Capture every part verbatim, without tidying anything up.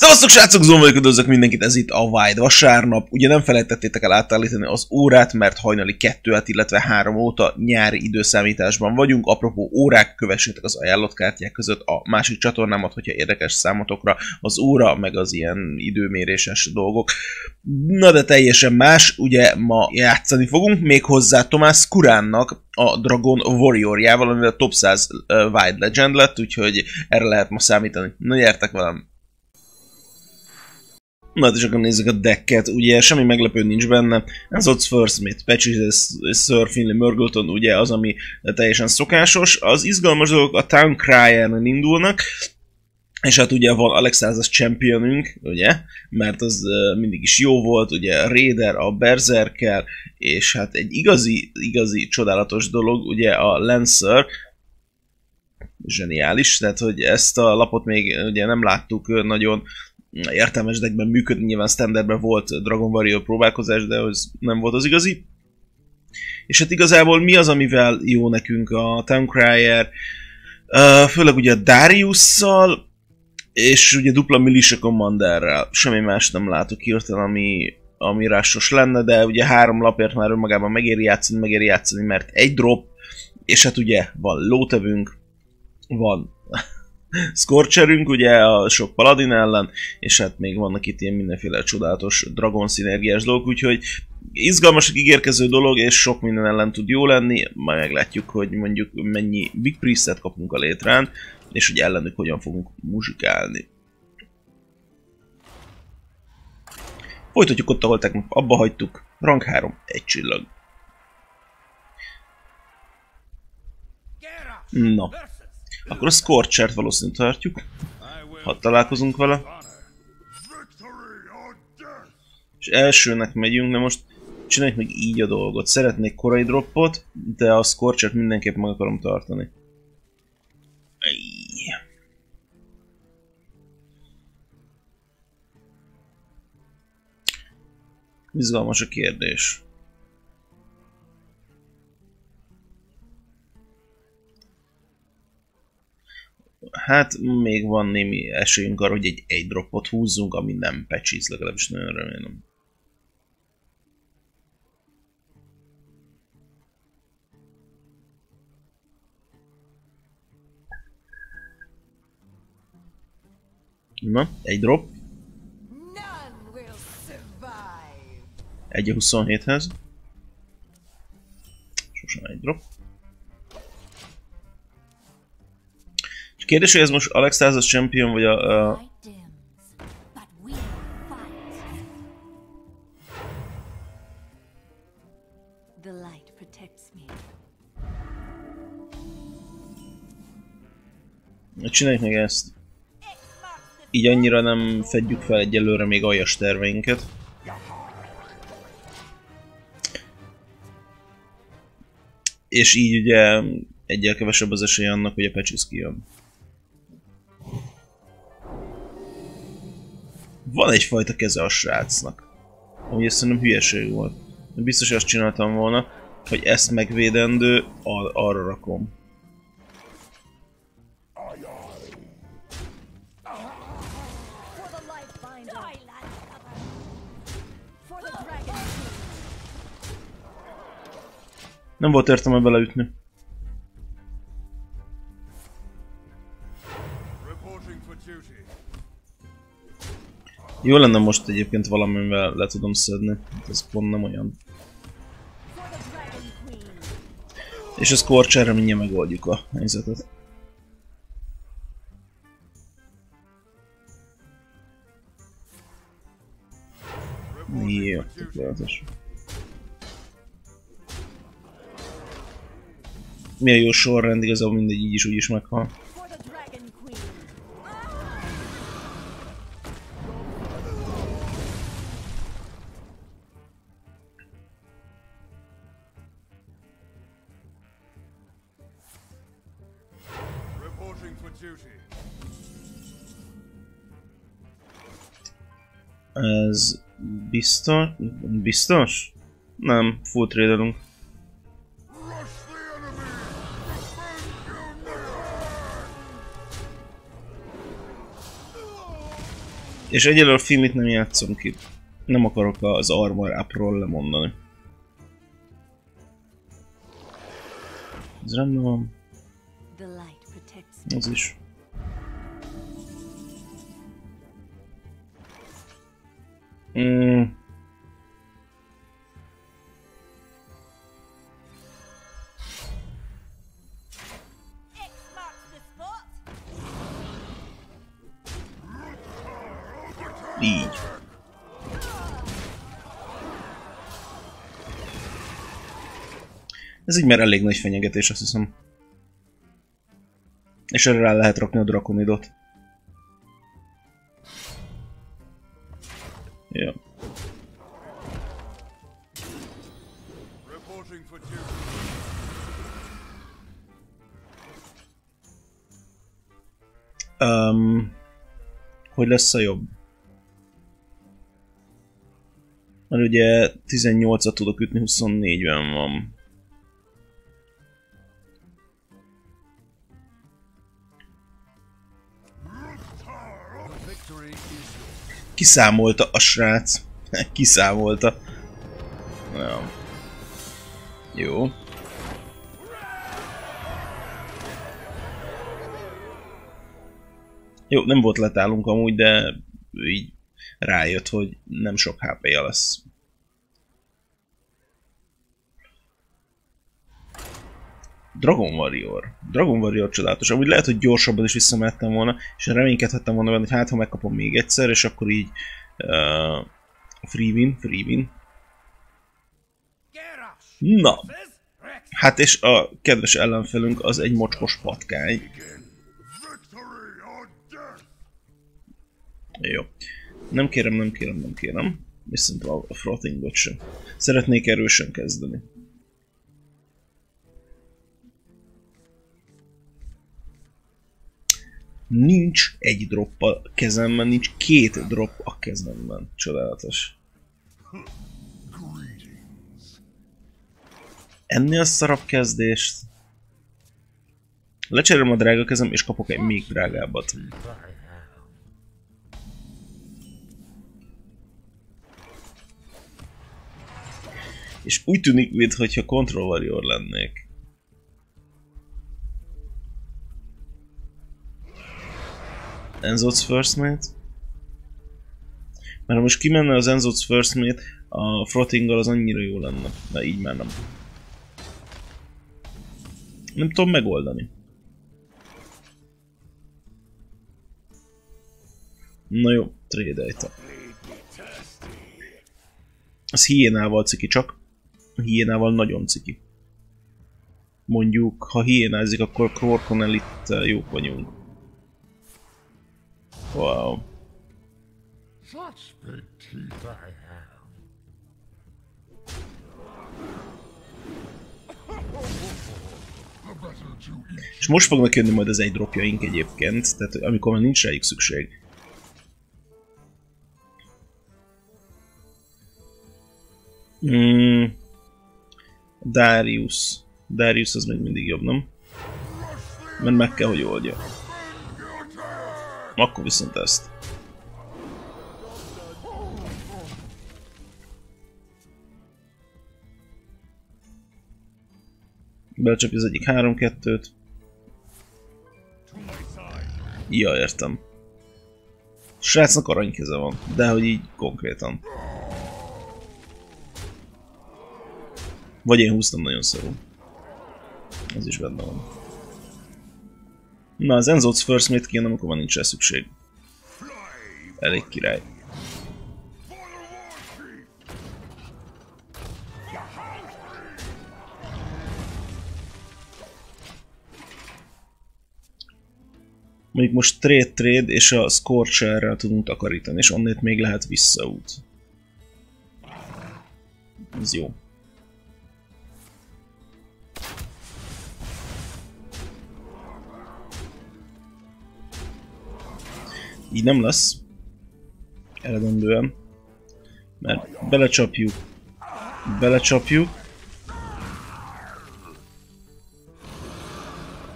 Szevasztok srácok, Zón vagyok, üdvözlök mindenkit, ez itt a Wide vasárnap. Ugye nem felejtettétek el átállítani az órát, mert hajnali kettő, illetve három óta nyári időszámításban vagyunk. Apropó órák, kövessétek az ajánlott kártyák között a másik csatornámat, hogyha érdekes számotokra az óra, meg az ilyen időméréses dolgok. Na de teljesen más, ugye ma játszani fogunk, méghozzá Tomás Kuránnak a Dragon Warriorjával, amivel a top száz Wide Legend lett, úgyhogy erre lehet ma számítani. Na gyertek velem! Na hát és akkor nézzük a decket, ugye semmi meglepő nincs benne, ez ott First Mate, Patches, Sir Finley Murgleton, ugye az, ami teljesen szokásos. Az izgalmas dolgok a Town Crier-en indulnak, és hát ugye van Alexstrasza championünk, ugye, mert az uh, mindig is jó volt, ugye a Raider, a Berserker, és hát egy igazi, igazi csodálatos dolog, ugye a Lancer, zseniális, tehát hogy ezt a lapot még ugye nem láttuk nagyon értelmes deckben működni, nyilván standardben volt Dragon Warrior próbálkozás, de az nem volt az igazi. És hát igazából mi az, amivel jó nekünk a Town Crier, uh, főleg ugye a Dariusszal, és ugye dupla Militia Commanderrel. Semmi más nem látok hirtelen, ami, ami rásos lenne, de ugye három lapért már önmagában megéri játszani, megéri játszani, mert egy drop, és hát ugye van lótevünk, van Scorcherünk, ugye a sok paladin ellen, és hát még vannak itt ilyen mindenféle csodálatos dragon szinergiás dolgok, úgyhogy izgalmas ígérkező dolog, és sok minden ellen tud jó lenni, majd meglátjuk, hogy mondjuk mennyi Big Priestet kapunk a létrán, és hogy ellenük hogyan fogunk muzsikálni. Folytatjuk ott, ahol tegnap abba hagytuk, rank három, egy csillag. Na. Akkor a Scorchert valószínűleg tartjuk, ha találkozunk vele. És elsőnek megyünk, de most csináljuk meg így a dolgot. Szeretnék korai droppot, de a Scorchert mindenképp meg akarom tartani. Izgalmas a kérdés. Hát még van némi esélyünk arra, hogy egy egy dropot húzzunk, ami nem Patches, legalábbis nagyon remélem. Na, egy drop. egy a huszonhéthez. Sosem egy drop. És kérdés, hogy ez most Alexstrasza champion, vagy a... a... Csináljuk meg ezt. Így annyira nem fedjük fel egyelőre még aljas terveinket. És így ugye egyel kevesebb az esély annak, hogy a Patches kijön. Van egyfajta keze a srácnak, ami ezt szerintem hülyeség volt. Biztos azt csináltam volna, hogy ezt megvédendő, ar arra rakom. Nem volt értelme beleütni. Jó lenne most egyébként valamivel le tudom szedni, ez pont nem olyan. És a Scorcherre mindjárt megoldjuk a helyzetet. Jó, tökéletes. Mi a jó sorrend, igazából mindegy, így is úgy is meghal. Ez biztos? Biztos? Nem, full trade-elünk. És egyelőre a filmit nem játszom ki. Nem akarok az Armor Up-ról lemondani. Ez rendben van. Az is. Mm. Így. Ez így már elég nagy fenyegetés, azt hiszem. És erre rá lehet rakni a Drakonidot. Ja. Um, hogy lesz a jobb? Mert ugye tizennyolcat tudok ütni, huszonnégyben van. Kiszámolta a srác. Kiszámolta. Ja. Jó. Jó, nem volt letálunk amúgy, de így rájött, hogy nem sok há pé-ja lesz. Dragon Warrior. Dragon Warrior csodálatos. Amúgy lehet, hogy gyorsabban is visszamehettem volna, és reménykedhettem volna benne, hogy hát ha megkapom még egyszer, és akkor így uh, free win, free win. Na! Hát és a kedves ellenfelünk az egy mocskos patkány. Jó. Nem kérem, nem kérem, nem kérem. Viszont a frothingot sem. Szeretnék erősen kezdeni. Nincs egy drop a kezemben, nincs két drop a kezemben. Csodálatos. Ennél szarabb kezdést. Lecserélem a drága kezem, és kapok egy még drágábbat. És úgy tűnik, mintha Control Warrior lennék. Enzo's First Mate. Mert ha most kimenne az Enzo's First Mate, a Frothingal az annyira jó lenne. De így már nem. Nem tudom megoldani. Na jó, trade-ejte. Az hiénával ciki csak. A hiénával nagyon ciki. Mondjuk, ha hiénázik, akkor Krorkon itt jók vagyunk. Wow. És most fognak jönni majd az egy dropjaink egyébként, tehát amikor már nincs rájuk szükség. Mm. Darius. Darius az még mindig jobb, nem? Mert meg kell, hogy oldja. Akkor viszont ezt. Belecsapja az egyik három kettőt. Ja, értem. Srácnak aranykeze van, de hogy így konkrétan. Vagy én húztam nagyon szarul. Ez is benne van. Na, az Enzo's First Mate kijön, amikor van nincs rá szükség. Elég király. Mondjuk most trade-trade és a Scorcherrel tudunk takarítani, és onnét még lehet visszaút. Ez jó. Így nem lesz. Eredendően. Mert belecsapjuk. Belecsapjuk.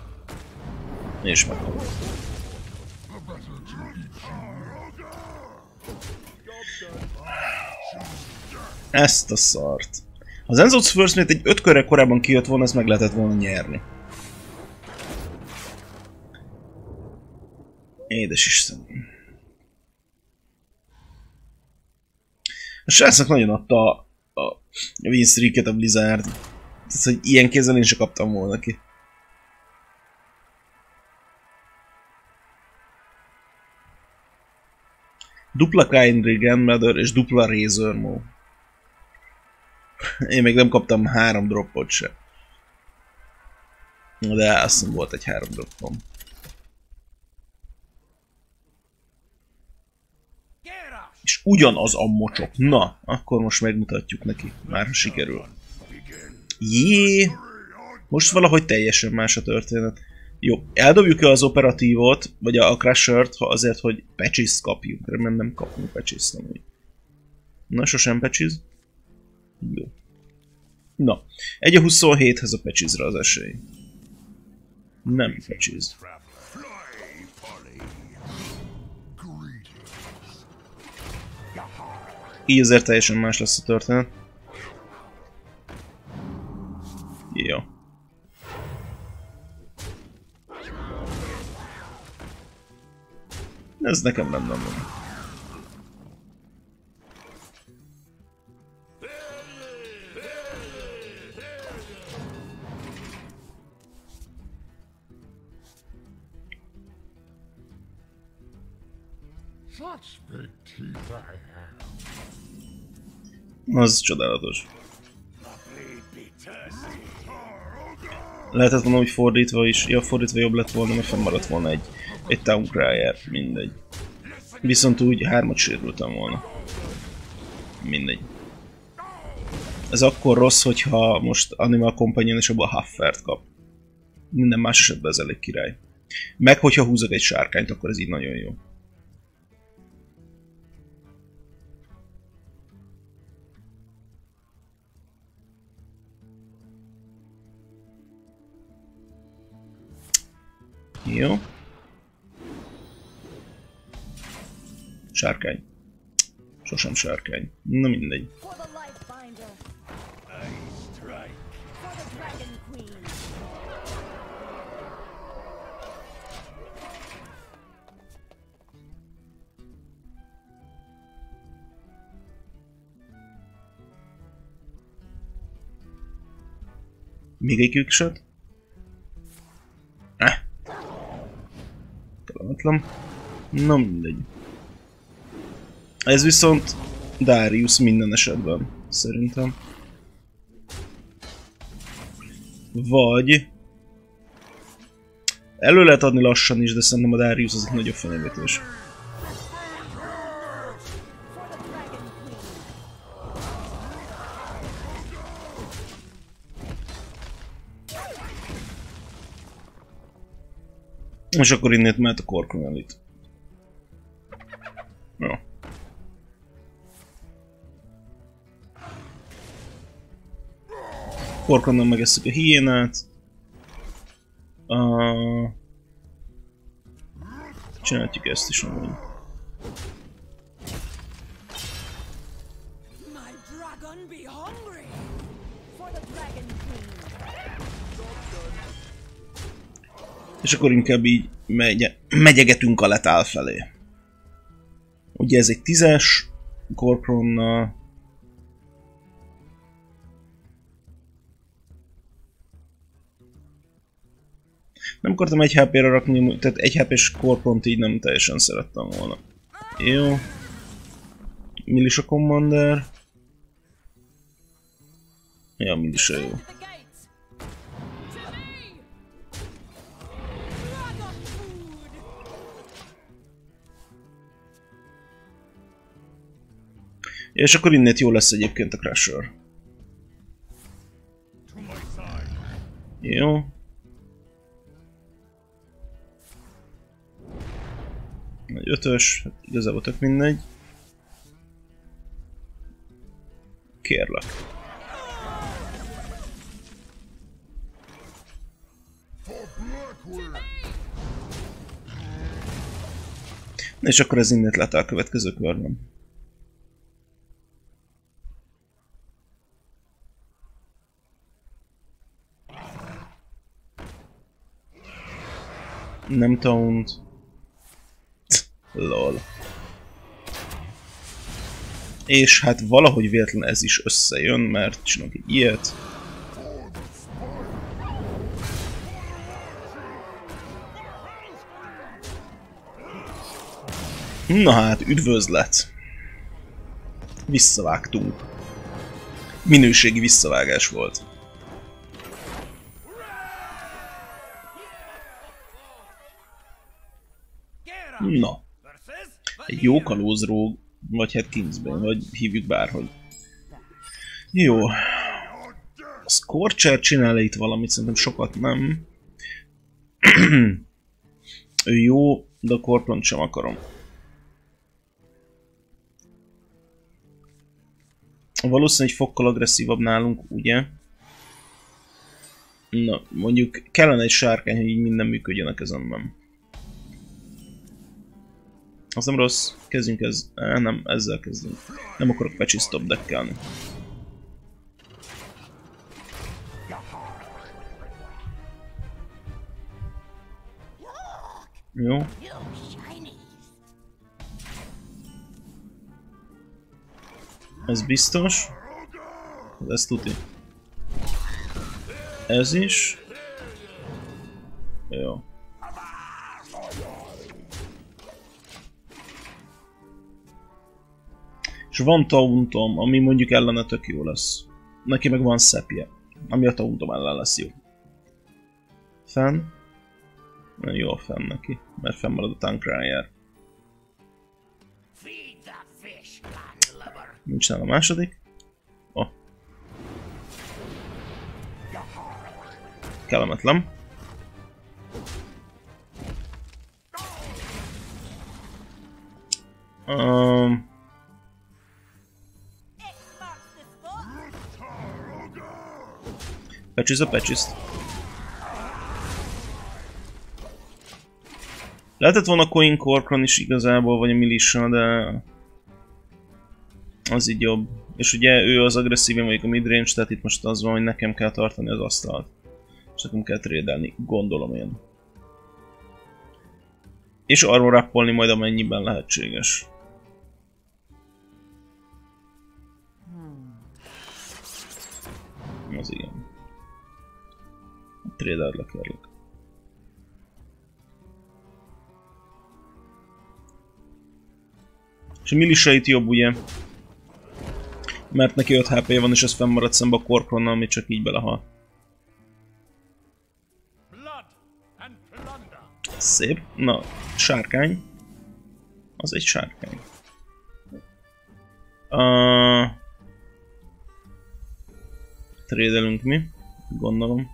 És megvan. Ezt a szart. Ha az Enzo's First Mate egy öt körre korábban kijött volna, ezt meg lehetett volna nyerni. Édes Isten. A srácnak nagyon adta a, a win streaket a Blizzard. Tehát, hogy ilyen kézzel én se kaptam volna ki. Dupla Kindred Grandmother és dupla Razor Maw. Én még nem kaptam három droppot se. De azt hiszem volt egy három droppom. És ugyanaz a mocsok. Na, akkor most megmutatjuk neki. Már sikerül. Jé! Most valahogy teljesen más a történet. Jó, eldobjuk-e az operatívot, vagy a Crusher-t azért, hogy patches kapjunk. Remélem nem kapunk patches, nem úgy. Na, sosem patches. Jó. Na, egy a huszonhéthez a patchesre az esély. Nem patches. Így azért teljesen más lesz a történet. Jó. Ez nekem nem nem van. Az csodálatos. Lehetett volna úgy fordítva is, ja, fordítva jobb lett volna, mert fennmaradt volna egy, egy Town Crier, mindegy. Viszont úgy hármat sérültem volna. Mindegy. Ez akkor rossz, hogyha most Animal Companion és abban a Huffert kap. Minden más esetben ez elég király. Meg hogyha húzok egy sárkányt, akkor ez így nagyon jó. Jó. Sárkány. Sosem sárkány. Na mindegy. Még egy quickshot? Eh. Kellemetlen. Na mindegy. Ez viszont Darius minden esetben, szerintem. Vagy... Elő lehet adni lassan is, de szerintem a Darius az egy nagyobb fenyegetés. És akkor innét mehet a Korkonelit. Jó. Korkonnal megesszük a hiénát. Uh, csináljuk ezt is amúgy. És akkor inkább így megy, megyegetünk a letál felé. Ugye ez egy tízes Korkronnal. Nem akartam egy há pére rakni, tehát egy há pés Korkront így nem teljesen szerettem volna. Jó. Militia Commander. Ja, Militia jó. És akkor innét jó lesz egyébként a Crusher. Jó. Egy ötös, hát igazából tök mindegy. Kérlek. És akkor ez innét lett a következő körben. Nem taunt. Lol. És hát valahogy véletlen ez is összejön, mert csinálok egy ilyet. Na hát, üdvözlet! Visszavágtunk. Minőségi visszavágás volt. Na. Egy jó kalózróg, vagy hát Kingsbane, vagy hívjuk bárhogy. Jó. A Scorcher csinál itt valamit, szerintem sokat nem. Ő jó, de a Corplont sem akarom. Valószínűleg egy fokkal agresszívabb nálunk, ugye? Na, mondjuk kellene egy sárkány, hogy így minden működjön a kezemben. Az nem rossz, kezdjünk ez... Eh, nem, ezzel kezdünk. Nem akarok patchy stop deckelni. Jó. Ez biztos. Ez tuti. Ez is. Jó. És van tauntom, ami mondjuk ellene tök jó lesz. Neki meg van szepje, ami a tauntom ellen lesz jó. Fenn. Jó a fenn neki, mert fennmarad a Tankryer. Nincs nála a második. Oh. Kellemetlen. Um. Patches a patches. Lehetett volna Coin Corcron is igazából, vagy a Militia, de az így jobb. És ugye ő az agresszív, én vagyok a midrange, tehát itt most az van, hogy nekem kell tartani az asztalt. És nekem kell trédelni, gondolom én. És arról rappolni majd amennyiben lehetséges. Az igen. Trédeld le, kérlek. És a Militia itt jobb, ugye? Mert neki öt há pé van, és ez fennmarad szembe a Corcronnal, ami csak így belehal. Szép. Na, sárkány. Az egy sárkány. Uh, Trédelünk mi? Gondolom.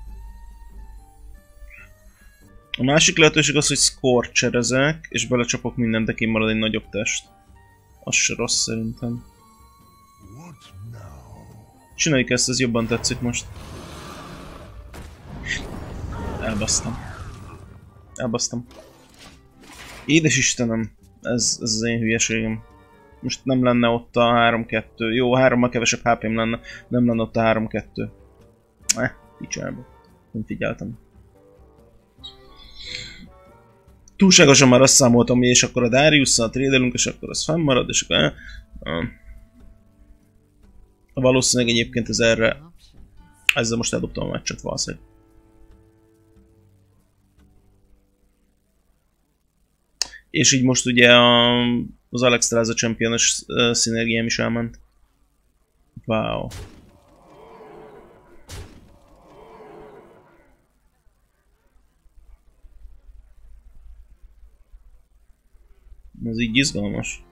A másik lehetőség az, hogy Scorcherezek, és belecsapok mindent, de kimarad egy nagyobb test. Az se rossz szerintem. Csináljuk ezt, ez jobban tetszik most. Elbasztam. Elbasztam. Édes Istenem, ez, ez az én hülyeségem. Most nem lenne ott a három kettő. Jó, hárommal kevesebb há pém lenne, nem lenne ott a három kettő. Eh, picsába. Nem figyeltem. Túlságosan már azt számoltam, hogy és akkor a Dariusszal trédelünk, és akkor az fennmarad, és akkor... Eh, eh. Valószínűleg egyébként ez erre... Ezzel most eldobtam a meccset valószínűleg. És így most ugye a, az Alex Traza Champion-os uh, szinergiám is elment. Wow. Ez így izgalmas.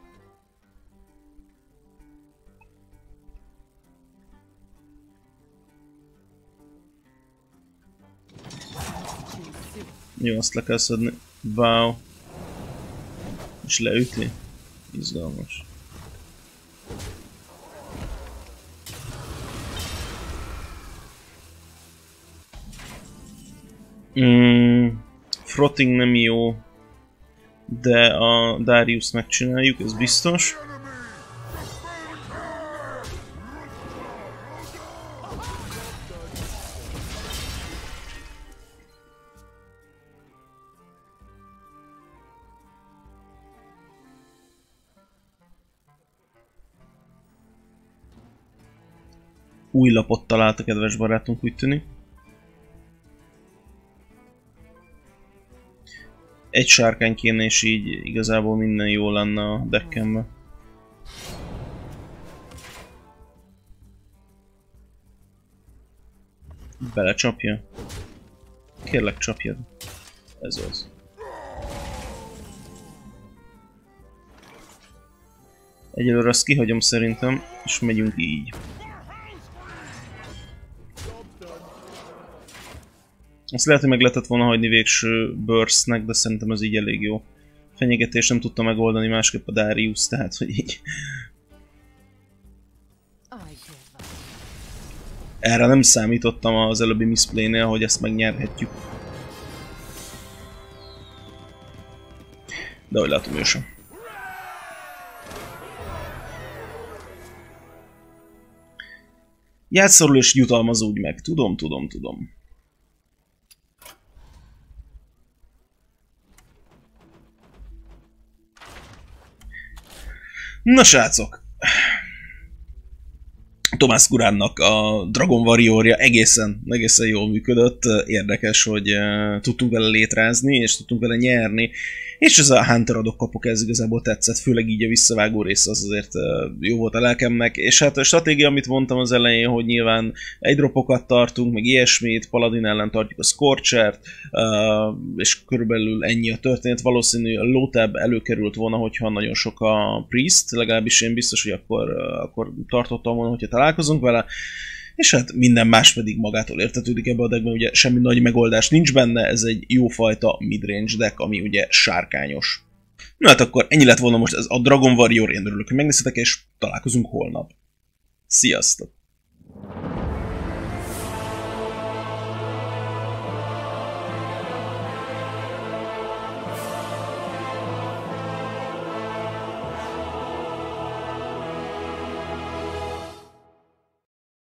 Jó, azt le kell szedni. Wow. És leütni. Izgalmas. Mm, Frotting nem jó. De a Darius megcsináljuk, ez biztos. Új lapot talált a kedves barátunk, úgy tűnik. Egy sárkány kéne, és így igazából minden jó lenne a deckemben. Belecsapja? Kérlek, csapjad. Ez az. Egyelőre azt kihagyom szerintem, és megyünk így. Azt lehet, hogy meg lehetett volna hagyni végső burstnek, de szerintem ez így elég jó. Fenyegetés nem tudta megoldani másképp a Darius, tehát hogy így. Erre nem számítottam az előbbi misplay-nél, hogy ezt megnyerhetjük. De ahogy látom, ő sem. Játszorul és jutalmazódj meg. Tudom, tudom, tudom. Na srácok! Tomás Kuránnak a Dragon Warriorja egészen, egészen jól működött. Érdekes, hogy uh, tudtunk vele létrázni, és tudtunk vele nyerni. És ez a Hunter adok kapok, ez igazából tetszett, főleg így a visszavágó rész az azért uh, jó volt a lelkemnek. És hát a stratégia, amit mondtam az elején, hogy nyilván egy dropokat tartunk, meg ilyesmit, Paladin ellen tartjuk a Scorchert, uh, és körülbelül ennyi a történet. Valószínű a Lotab előkerült volna, hogyha nagyon sok a Priest, legalábbis én biztos, hogy akkor, uh, akkor tartottam volna, hogyha találkozunk vele. És hát minden más pedig magától értetődik ebbe a deckben, ugye semmi nagy megoldás nincs benne, ez egy jófajta midrange deck, ami ugye sárkányos. Na hát akkor ennyi lett volna most ez a Dragon Warrior, én örülök, hogy megnéztetek, és találkozunk holnap. Sziasztok!